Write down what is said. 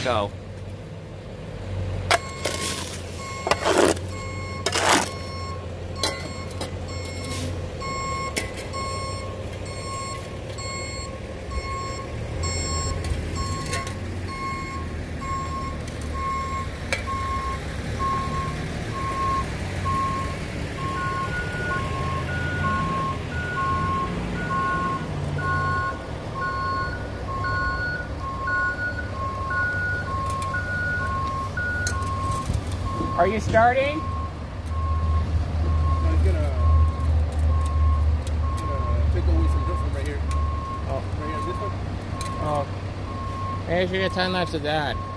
go. Are you starting? No, he's gonna take away some dirt from right here. Oh. Right here, this one. Oh. Maybe you should get time lapse of that.